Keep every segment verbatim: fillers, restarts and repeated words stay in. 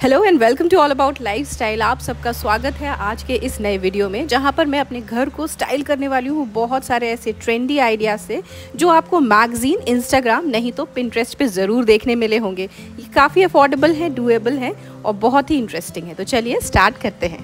Hello and welcome to all about lifestyle. आप सबका स्वागत है आज के इस नए वीडियो में, जहां पर मैं अपने घर को स्टाइल करने वाली हूं बहुत सारे ऐसे ट्रेंडी आइडियाज से जो आपको मैगजीन, इंस्टाग्राम नहीं तो पिंटरेस्ट पे ज़रूर देखने मिले होंगे। ये काफ़ी अफोर्डेबल है, डूएबल है और बहुत ही इंटरेस्टिंग है। तो चलिए स्टार्ट करते हैं।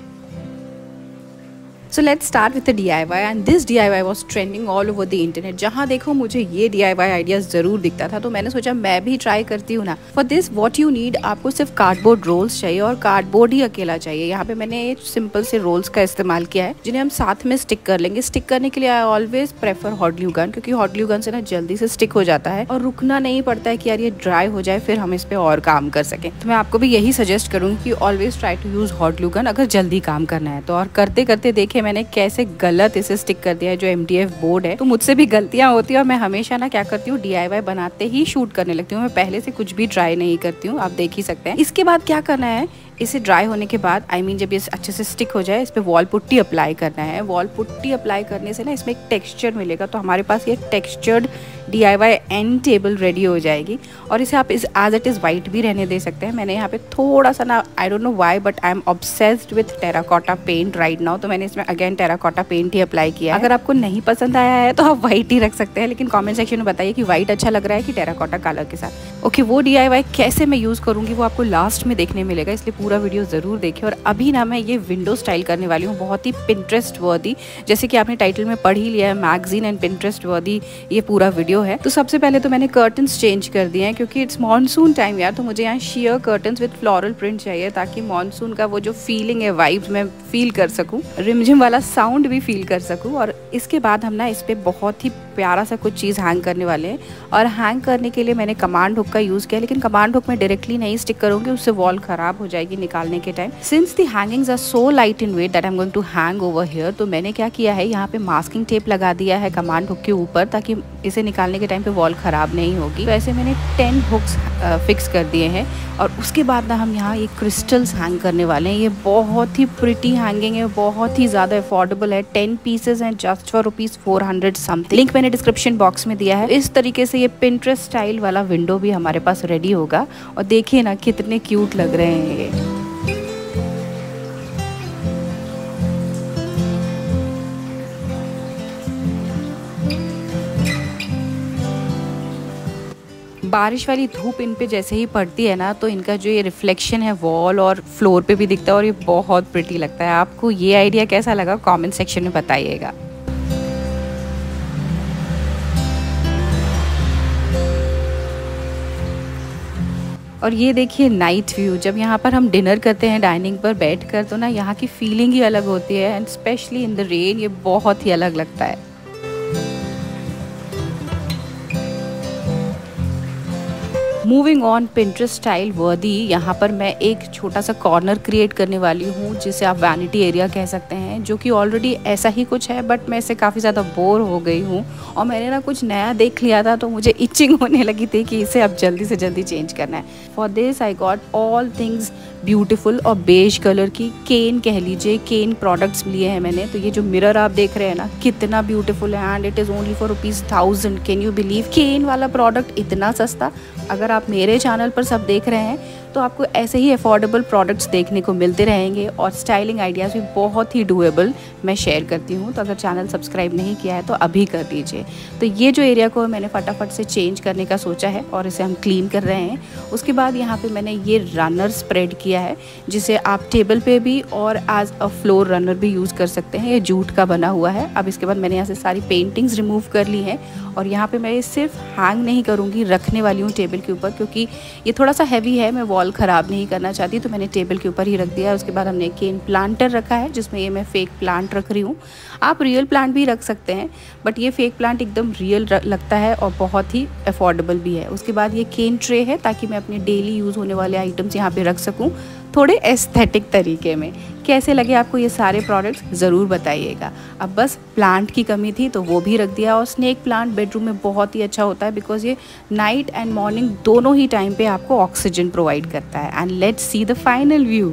So let's start with the D I Y and this D I Y was trending all over the internet. जहाँ देखो मुझे ये डी आई वाई आइडियाज ज़रूर दिखता था, तो मैंने सोचा मैं भी ट्राई करती हूँ ना। For this what you need, आपको सिर्फ कार्डबोर्ड रोल्स चाहिए और कार्डबोर्ड ही अकेला चाहिए। यहाँ पे मैंने ये सिंपल से रोल्स का इस्तेमाल किया है जिन्हें हम साथ में स्टिक कर लेंगे। स्टिक करने के लिए I always prefer hot glue gun, क्योंकि हॉट ग्लू गन से ना जल्दी से स्टिक हो जाता है और रुकना नहीं पड़ता है कि यार ये ड्राई हो जाए फिर हम इस पर और काम कर सकें। तो मैं आपको भी यही सजेस्ट करूँगी कि always try to use hot glue gun अगर जल्दी काम करना है तो। और करते करते देखे मैंने कैसे गलत इसे स्टिक कर दिया है जो एम डी एफ बोर्ड है। तो मुझसे भी गलतियां होती है और मैं हमेशा ना क्या करती हूँ, डी आई वाई बनाते ही शूट करने लगती हूँ। मैं पहले से कुछ भी ट्राई नहीं करती हूँ, आप देख ही सकते हैं। इसके बाद क्या करना है, इसे ड्राई होने के बाद आई I मीन mean, जब ये अच्छे से स्टिक हो जाए इस पे वॉल पुट्टी अप्लाई करना है। वॉल पुट्टी अप्लाई करने से ना इसमें एक टेक्सचर मिलेगा, तो हमारे पास ये textured D I Y and table ready हो जाएगी। और इसे आप इस एज इट इज़ वाइट भी रहने दे सकते हैं। मैंने यहाँ पे थोड़ा सा ना, I don't know why but I am obsessed with terracotta paint right now, तो मैंने इसमें अगेन टेराकोटा पेंट ही अप्लाई किया है। अगर आपको नहीं पसंद आया है तो आप व्हाइट ही रख सकते हैं, लेकिन कॉमेंट सेक्शन में बताइए कि व्हाइट अच्छा लग रहा है कि टेराकोटा कलर के साथ। ओके, वो डी आई वाई कैसे मैं यूज़ करूँगी वो आपको लास्ट में देखने मिलेगा, इसलिए पूरा वीडियो ज़रूर देखिए। और अभी ना मैं ये विंडो स्टाइल करने वाली हूँ, बहुत ही पिंटरेस्ट वर्दी, जैसे कि आपने टाइटल में पढ़ ही लिया है, मैगजीन एंड पिंटरेस्ट वर्दी ये पूरा वीडियो है। तो सबसे पहले तो मैंने कर्टन्स चेंज कर दिए हैं क्योंकि इट्स मॉनसून टाइम यार, तो मुझे यहाँ sheer curtains with floral print चाहिए ताकि मॉनसून का वो जो फीलिंग है, वाइब्स मैं फील कर सकूँ, रिमझिम वाला साउंड भी फील कर सकूँ। और इसके बाद हम ना इस पर बहुत ही प्यारा सा कुछ चीज़ हैंग करने वाले हैं। और हैंग करने के लिए मैंने कमांड हुक का यूज़ किया, लेकिन कमांड हुक में डायरेक्टली नहीं स्टिक करूँगी, उससे वॉल ख़राब हो जाएगी निकालने के time. Since the hangings are so light in weight that I am going to hang over here, तो मैंने क्या किया है, यहाँ पे मास्किंग टेप लगा दिया है कमांड हुक के ऊपर ताकि इसे निकालने के टाइम पे वॉल ख़राब नहीं होगी। तो ऐसे मैंने टेन हुक्स फिक्स कर दिए हैं। और उसके बाद ना हम यहाँ ये क्रिस्टल्स हैंग करने वाले हैं। ये बहुत ही प्रिटी हैंगिंग है, बहुत ही ज़्यादा अफोर्डेबल है। टेन पीसेज हैं just for rupees four hundred something. Link मैंने डिस्क्रिप्शन बॉक्स में दिया है। इस तरीके से ये पिंटरेस्ट स्टाइल वाला विंडो भी हमारे पास रेडी होगा। और देखिए ना कितने क्यूट लग रहे हैं ये। बारिश वाली धूप इन पे जैसे ही पड़ती है ना, तो इनका जो ये रिफ्लेक्शन है वॉल और फ्लोर पे भी दिखता है और ये बहुत प्रिटी लगता है। आपको ये आइडिया कैसा लगा कमेंट सेक्शन में बताइएगा। और ये देखिए नाइट व्यू, जब यहाँ पर हम डिनर करते हैं डाइनिंग पर बैठकर, तो ना यहाँ की फीलिंग ही अलग होती है and specially in the rain ये बहुत ही अलग लगता है। मूविंग ऑन पिंटरेस्ट स्टाइल वर्दी, यहाँ पर मैं एक छोटा सा कॉर्नर क्रिएट करने वाली हूँ जिसे आप वैनिटी एरिया कह सकते हैं, जो कि ऑलरेडी ऐसा ही कुछ है बट मैं इससे काफ़ी ज़्यादा बोर हो गई हूँ और मैंने ना कुछ नया देख लिया था तो मुझे इचिंग होने लगी थी कि इसे अब जल्दी से जल्दी चेंज करना है। For this I got all things beautiful और बेज कलर की केन कह लीजिए, केन प्रोडक्ट्स लिए हैं मैंने। तो ये जो मिरर आप देख रहे हैं ना कितना ब्यूटीफुल है and it is only for rupees thousand. Can you believe, cane वाला प्रोडक्ट इतना सस्ता। अगर आप मेरे चैनल पर सब देख रहे हैं तो आपको ऐसे ही अफोर्डेबल प्रोडक्ट्स देखने को मिलते रहेंगे और स्टाइलिंग आइडियाज़ भी बहुत ही डूएबल मैं शेयर करती हूँ। तो अगर चैनल सब्सक्राइब नहीं किया है तो अभी कर दीजिए। तो ये जो एरिया को मैंने फटाफट से चेंज करने का सोचा है और इसे हम क्लीन कर रहे हैं। उसके बाद यहाँ पे मैंने ये रनर स्प्रेड किया है जिसे आप टेबल पे भी और एज अ फ्लोर रनर भी यूज़ कर सकते हैं। ये जूट का बना हुआ है। अब इसके बाद मैंने यहाँ से सारी पेंटिंग्स रिमूव कर ली हैं और यहाँ पे मैं ये सिर्फ हैंग नहीं करूँगी, रखने वाली हूँ टेबल के ऊपर, क्योंकि ये थोड़ा सा हैवी है, मैं वॉल ख़राब नहीं करना चाहती, तो मैंने टेबल के ऊपर ही रख दिया है। उसके बाद हमने केन प्लांटर रखा है जिसमें ये मैं फेक प्लांट रख रही हूँ। आप रियल प्लांट भी रख सकते हैं बट ये फेक प्लांट एकदम रियल लगता है और बहुत ही अफोर्डेबल भी है। उसके बाद ये केन ट्रे है ताकि मैं अपने डेली यूज़ होने वाले आइटम्स यहाँ पे रख सकूँ थोड़े एस्थेटिक तरीके में। कैसे लगे आपको ये सारे प्रोडक्ट्स ज़रूर बताइएगा। अब बस प्लांट की कमी थी तो वो भी रख दिया। और स्नेक प्लांट बेडरूम में बहुत ही अच्छा होता है बिकॉज ये नाइट एंड मॉर्निंग दोनों ही टाइम पे आपको ऑक्सीजन प्रोवाइड करता है। And let's see the final view.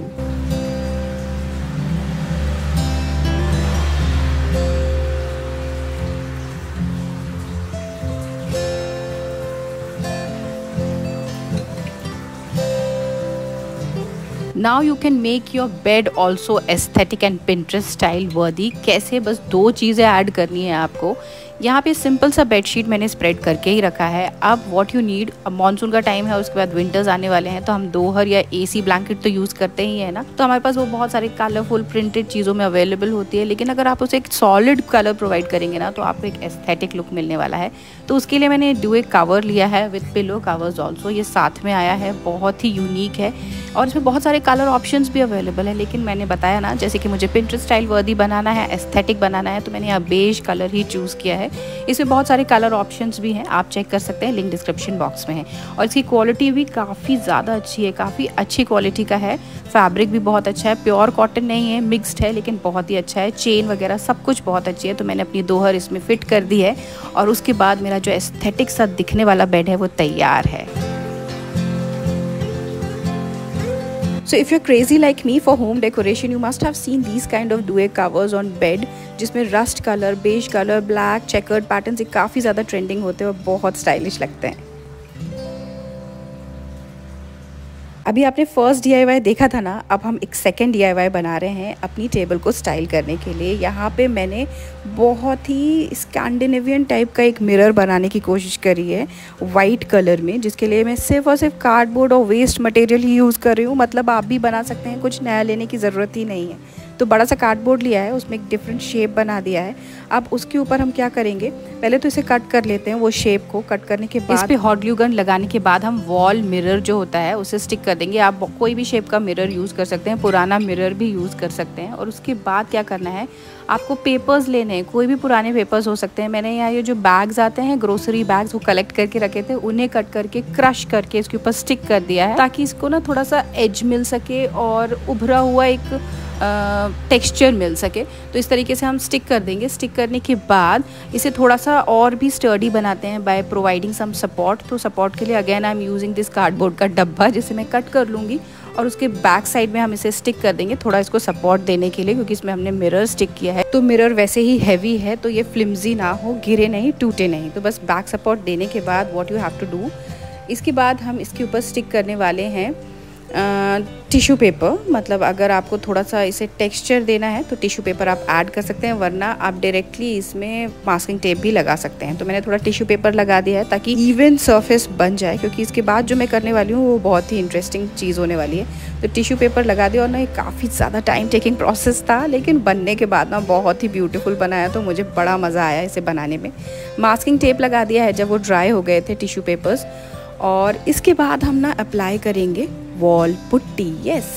Now you can make your bed also aesthetic and Pinterest style worthy. कैसे? बस दो चीज़ें ऐड करनी है आपको। यहाँ पे सिंपल सा बेडशीट मैंने स्प्रेड करके ही रखा है। अब व्हाट यू नीड, अब मानसून का टाइम है, उसके बाद विंटर्स आने वाले हैं, तो हम दोहर या एसी ब्लैंकेट तो यूज़ करते ही है ना। तो हमारे पास वो बहुत सारे कलरफुल प्रिंटेड चीज़ों में अवेलेबल होती है, लेकिन अगर आप उसे एक सॉलिड कलर प्रोवाइड करेंगे ना तो आपको एक एस्थेटिक लुक मिलने वाला है। तो उसके लिए मैंने डुए कवर लिया है विद पिलो कवर्स ऑल्सो। ये साथ में आया है, बहुत ही यूनिक है और इसमें बहुत सारे कलर ऑप्शंस भी अवेलेबल है। लेकिन मैंने बताया ना, जैसे कि मुझे पिंटरेस्ट स्टाइल वर्दी बनाना है, एस्थेटिक बनाना है, तो मैंने यहाँ बेज कलर ही चूज़ किया है। इसमें बहुत सारे कलर ऑप्शंस भी हैं, आप चेक कर सकते हैं, लिंक डिस्क्रिप्शन बॉक्स में है। और इसकी क्वालिटी भी काफ़ी ज़्यादा अच्छी है, काफ़ी अच्छी क्वालिटी का है। फैब्रिक भी बहुत अच्छा है, प्योर कॉटन नहीं है, मिक्स्ड है, लेकिन बहुत ही अच्छा है। चेन वगैरह सब कुछ बहुत अच्छी है। तो मैंने अपनी दोहर इसमें फिट कर दी है और उसके बाद मेरा जो एस्थेटिक सा दिखने वाला बेड है वो तैयार है। So if you're crazy like me for home decoration, you must have seen these kind of duet covers on bed, जिसमें rust colour, beige colour, black, checkered patterns ये काफ़ी ज़्यादा ट्रेंडिंग होते हैं और बहुत स्टाइलिश लगते हैं। अभी आपने फर्स्ट डी आई वाई देखा था ना, अब हम एक सेकेंड डी आई वाई बना रहे हैं अपनी टेबल को स्टाइल करने के लिए। यहाँ पे मैंने बहुत ही स्कैंडिनेवियन टाइप का एक मिरर बनाने की कोशिश करी है वाइट कलर में, जिसके लिए मैं सिर्फ और सिर्फ कार्डबोर्ड और वेस्ट मटेरियल ही यूज़ कर रही हूँ। मतलब आप भी बना सकते हैं, कुछ नया लेने की ज़रूरत ही नहीं है। तो बड़ा सा कार्डबोर्ड लिया है, उसमें एक डिफरेंट शेप बना दिया है। अब उसके ऊपर हम क्या करेंगे, पहले तो इसे कट कर लेते हैं। वो शेप को कट करने के बाद इस पे हॉट ग्लू गन लगाने के बाद हम वॉल मिरर जो होता है उसे स्टिक कर देंगे। आप कोई भी शेप का मिरर यूज़ कर सकते हैं, पुराना मिरर भी यूज़ कर सकते हैं। और उसके बाद क्या करना है, आपको पेपर्स लेने हैं, कोई भी पुराने पेपर्स हो सकते हैं। मैंने यहाँ ये जो बैग्स आते हैं, ग्रोसरी बैग्स, वो कलेक्ट करके रखे थे, उन्हें कट करके क्रश करके इसके ऊपर स्टिक कर दिया है, ताकि इसको ना थोड़ा सा एज मिल सके और उभरा हुआ एक टेक्सचर uh, मिल सके। तो इस तरीके से हम स्टिक कर देंगे। स्टिक करने के बाद इसे थोड़ा सा और भी स्टर्डी बनाते हैं बाय प्रोवाइडिंग सम सपोर्ट। तो सपोर्ट के लिए again I am using this cardboard का डब्बा, जिसे मैं कट कर लूँगी और उसके बैक साइड में हम इसे स्टिक कर देंगे, थोड़ा इसको सपोर्ट देने के लिए, क्योंकि इसमें हमने मिरर स्टिक किया है। तो मिरर वैसे ही हैवी है, तो ये फ्लिम्जी ना हो, गिरे नहीं, टूटे नहीं। तो बस बैक सपोर्ट देने के बाद what you have to do, इसके बाद हम इसके ऊपर स्टिक करने वाले हैं टिश्यू पेपर। मतलब अगर आपको थोड़ा सा इसे टेक्सचर देना है तो टिश्यू पेपर आप ऐड कर सकते हैं, वरना आप डायरेक्टली इसमें मास्किंग टेप भी लगा सकते हैं। तो मैंने थोड़ा टिश्यू पेपर लगा दिया है ताकि इवन सरफेस बन जाए, क्योंकि इसके बाद जो मैं करने वाली हूँ वो बहुत ही इंटरेस्टिंग चीज़ होने वाली है। तो टिश्यू पेपर लगा दिया और ना ये काफ़ी ज़्यादा टाइम टेकिंग प्रोसेस था, लेकिन बनने के बाद ना बहुत ही ब्यूटीफुल बनाया, तो मुझे बड़ा मज़ा आया इसे बनाने में। मास्किंग टेप लगा दिया है जब वो ड्राई हो गए थे टिश्यू पेपर्स, और इसके बाद हम ना अप्लाई करेंगे वॉल पुट्टी। यस,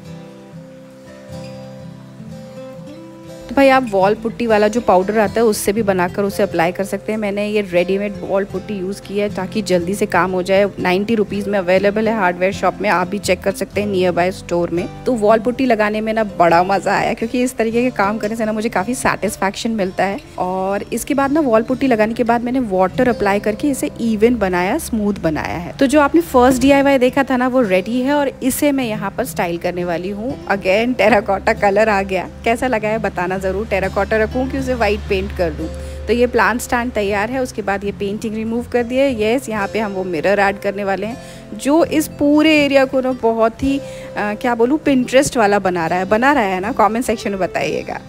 तो भाई आप वॉल पुट्टी वाला जो पाउडर आता है उससे भी बनाकर उसे अप्लाई कर सकते हैं। मैंने ये रेडीमेड वॉल पुट्टी यूज़ की है ताकि जल्दी से काम हो जाए। नाइन्टी रुपीज़ में अवेलेबल है हार्डवेयर शॉप में, आप भी चेक कर सकते हैं नियर बाय स्टोर में। तो वॉल पुट्टी लगाने में ना बड़ा मज़ा आया, क्योंकि इस तरीके के काम करने से ना मुझे काफ़ी सेटिस्फैक्शन मिलता है। और इसके बाद ना वॉल पुट्टी लगाने के बाद मैंने वाटर अप्लाई करके इसे इवन बनाया, स्मूथ बनाया है। तो जो आपने फर्स्ट डी आई वाई देखा था ना वो रेडी है, और इसे मैं यहाँ पर स्टाइल करने वाली हूँ। अगेन टेराकोटा कलर आ गया, कैसा लगा है बताना ज़रूर। टेराकोटा रखूँ कि उसे वाइट पेंट कर दूँ। तो ये प्लांट स्टैंड तैयार है। उसके बाद ये पेंटिंग रिमूव कर दिए। येस, यहाँ पे हम वो मिरर ऐड करने वाले हैं जो इस पूरे एरिया को ना बहुत ही आ, क्या बोलूँ, पिंटरेस्ट वाला बना रहा है। बना रहा है ना, कमेंट सेक्शन में बताइएगा।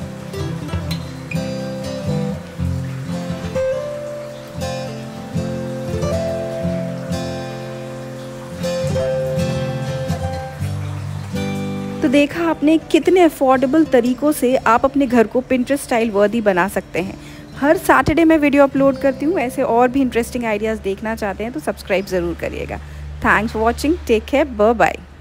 तो देखा आपने कितने अफोर्डेबल तरीक़ों से आप अपने घर को पिंटरेस्ट स्टाइल वर्दी बना सकते हैं। हर सैटरडे मैं वीडियो अपलोड करती हूँ। ऐसे और भी इंटरेस्टिंग आइडियाज़ देखना चाहते हैं तो सब्सक्राइब ज़रूर करिएगा। Thanks for watching, take care, bye bye.